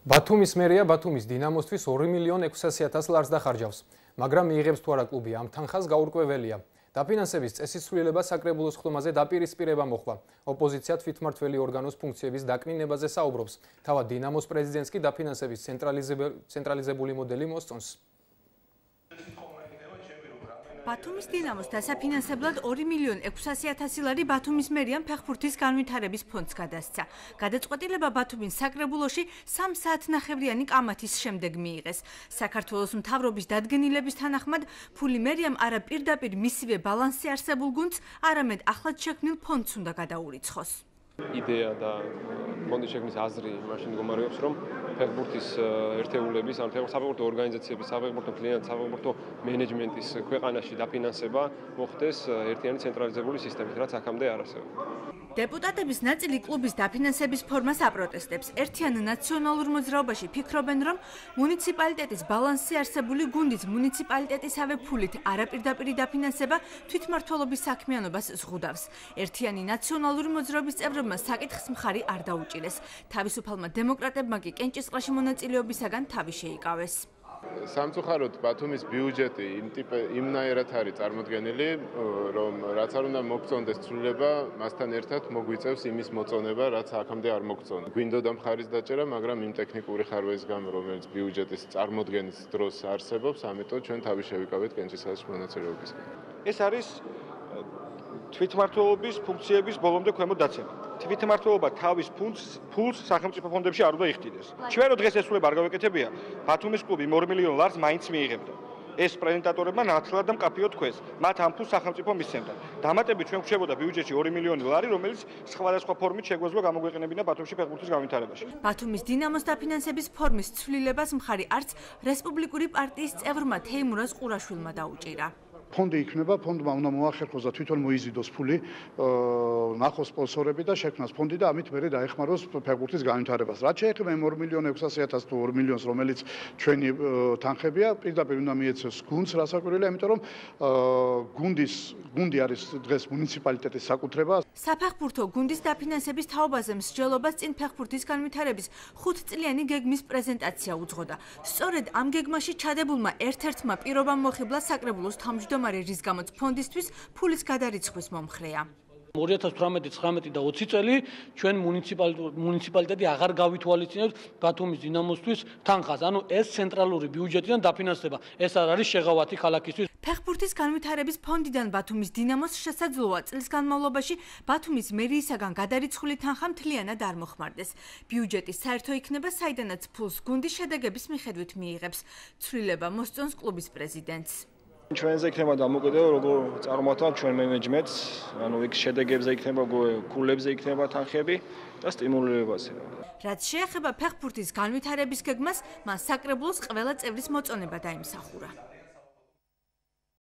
ბათუმის მერია ბათუმის დინამოსთვის 2.600.000 ლარს დახარჯავს, მაგრამ მიიღებს თუ არა კლუბი ამ თანხას გაურკვეველია. დაფინანსების წესის ცვლილება საკრებულოს ხდომაზე დაპირისპირება მოხდა. ოპოზიცია თვითმმართველი ორგანოს ფუნქციების დაკნინებაზე საუბრობს. თავად დინამოს პრეზიდენტს კი დაფინანსების ცენტრალიზებული მოდელი მოსწონს. ბათუმის დინამოს დასაფინანსებლად 2.600.000 ლარი ბათუმის მერიამ ფეხბურთის განვითარების ფონდს გადასცა. გადაწყვეტილება ბათუმის საკრებულოში 3 საათნახევრიანი კამათის შემდეგ მიიღეს. საქართველოს მთავრობის დადგენილების თანახმად, ფული მერიამ არა პირდაპირ მისივე ბალანსზე არსებულ გუნდს, არამედ ახლად შექმნილ ფონდს უნდა გადაურიცხოს. იდეა და ფონდის შექმნის აზრი მაშინ მდგომარეობს, რომ ფეხბურთის ერთეულების, ან საფეხბურთო ორგანიზაციების, საფეხბურთო კლიანტ, საფეხბურთო მენეჯმენტის ქვეყანაში დაფინანსება მოხდეს ერთიანი ცენტრალიზებული სისტემით, რაც აქამდე არ არსებობდა. დეპუტატების ნაწილი კლუბის დაფინანსების ფორმას აპროტესტებს. ერთიან ნაციონალურ მოძრაობაში ფიქრობენ, რომ მუნიციპალიტეტის ბალანსზე არსებული გუნდის მუნიციპალიტეტისავე ფულით არაპირდაპირი დაფინანსება თვითმმართველობის საქმიანობას ზღუდავს. ერთიანი ნაციონალური მოძრაობის წევრებმა საკითხს მხარი არ დაუჭირეს. თავისუფალმა დემოკრატებმა კი კენჭისყრაში მონაწილეობისაგან თავი შეიკავეს. სამწუხაროდ ბათუმის ბიუჯეტი იმნაირად არის წარმოდგენილი, რომ რაც არ უნდა მოგწონდეს ცვლილება, მასთან ერთად მოგვიწევს იმის მოწონება, რაც აქამდე არ მოგწონდა. გვინდოდა მხარის დაჭერა, მაგრამ იმ ტექნიკური ხარვეის გამო, რომელიც ბიუჯეტის წარმოდგენის დროს არსებობს, ამიტომ ჩვენ თავი შევიკავეთ კენჭისყრაში მონაწილეობისგან. ეს არის თვითმმართველობის ფუნქციების ბოლომდე ქვემოთ დაცემა. თვითმმართველობა თავის ფულს სახელმწიფო ფონდებში არ უნდა იხდიდეს. ჩვენ რო დღეს ესულება არ გავეკეთებია, ბათუმის კლუბი 2 მილიონ ლარს მაინც მიიღებდა. ეს პრეზენტატორებმა ნათლად და მკაფიოდ თქვეს, მათ ამ ფულს სახელმწიფო მისცემდა. დამატებით ჩვენ გვჭირდება ბიუჯეტში 2 მილიონი ლარი, რომელიც სხვადასხვა ფორმით შეგვეძლო გამოგვეყენებინა ბათუმში ფეხბურთის განვითარებაში. ბათუმის დინამოს დაფინანსების ფორმის ცვლილებას მხარი არც რესპუბლიკური პარტიის წევრმა თეიმურაზ ყურაშვილმა დაუჭირა. ფონდი იქნება, ფონდმა უნდა მოახერხოს და თვითონ მოიზიდოს ფული, ნახოს სპონსორები და შექმნას ფონდი და ამით მერე დაეხმაროს ფეხბურთის განვითარებას. რაც შეეხება 2.600.000 თუ 2 მილიონს, რომელიც ჩვენი თანხებია, პირდაპირ უნდა მიეცეს გუნდს, რასაკვირველია, იმიტომ რომ გუნდი არის დღეს მუნიციპალიტეტის საკუთრება. საფეხბურთო გუნდის დაფინანსების თაობაზე მსჯელობას წინ ფეხბურთის განვითარების 5-წლიანი გეგმის პრეზენტაცია უძღოდა. სწორედ ამ გეგმაში ჩადებულმა ერთ-ერთმა პირობამ მოხიბლა საკრებულოს თავმჯდომარე, რის გამოც ფონდისთვის ფულის გადარიცხვის მომხრეა. 2018-19 და 20 წელი ჩვენ მუნიციპალიტეტი აღარ გავითვალისწინებთ ბათუმის დინამოსთვის თანხას. ანუ ეს ცენტრალური ბიუჯეტიდან დაფინანსება. ეს არ არის შეღავათი ქალაქისთვის. ფეხბურთის განვითარების ფონდიდან ბათუმის დინამოს შესაძლოა წლის განმავლობაში ბათუმის მერიისაგან გადარიცხული თანხა მთლიანად არ მოხმარდეს. ბიუჯეტი საერთო იქნება, საიდანაც ფულს გუნდის შედეგების მიხედვით მიიღებს. ცვლილება მოსწონს კლუბის პრეზიდენტს. ჩვენზე იქნება დამოკიდებული, როგორ წარმოვადგინოთ ჩვენ მენეჯმენტს, ანუ იქ შედეგებზე იქნება, ქულებზე იქნება თანხები და სტიმულირებაზე. რაც შეეხება ფეხბურთის განვითარების გეგმას, მან საკრებულოს ყველა წევრის მოწონება დაიმსახურა.